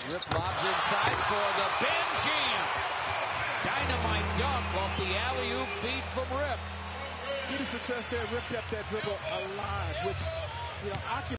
Rip lobs inside for the Ben Jam. Dynamite dunk off the alley-oop feed from Rip. Key to success there, Rip kept that dribble alive, which, occupied.